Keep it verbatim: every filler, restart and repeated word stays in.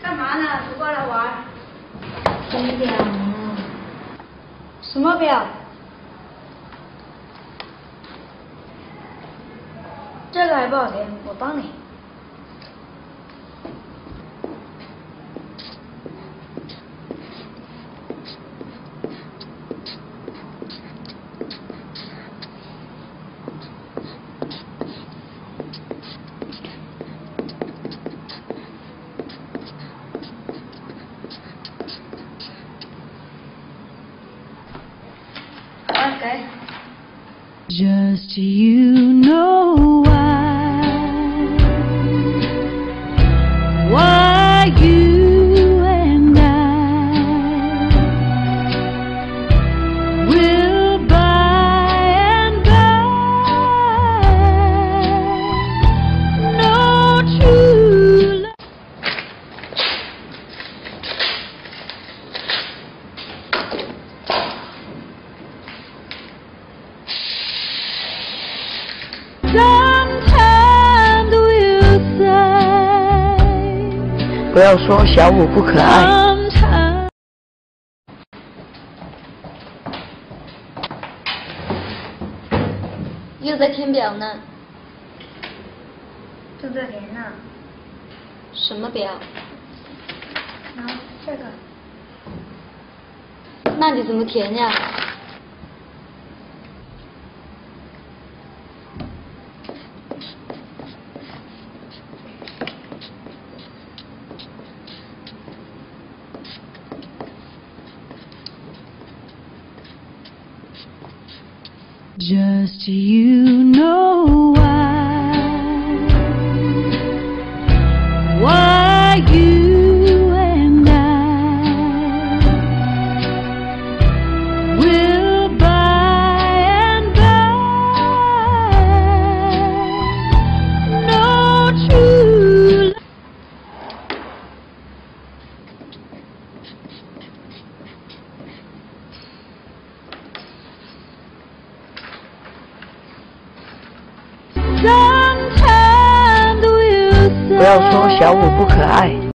干嘛呢？不过来玩。 钟表呢？ 什么表？这个还不好填，我帮你。Okay. Just you know why, why you and I will by and by know true love. Sometimes we'll say 不要说小五不可爱。 sometimes 又在填表呢？ 正在填呢。 什么表？ 然后这个。 那你怎么填呀？ Just you know why, why you and I will by and by know true love. Sometimes we'll say 不要说小五不可爱。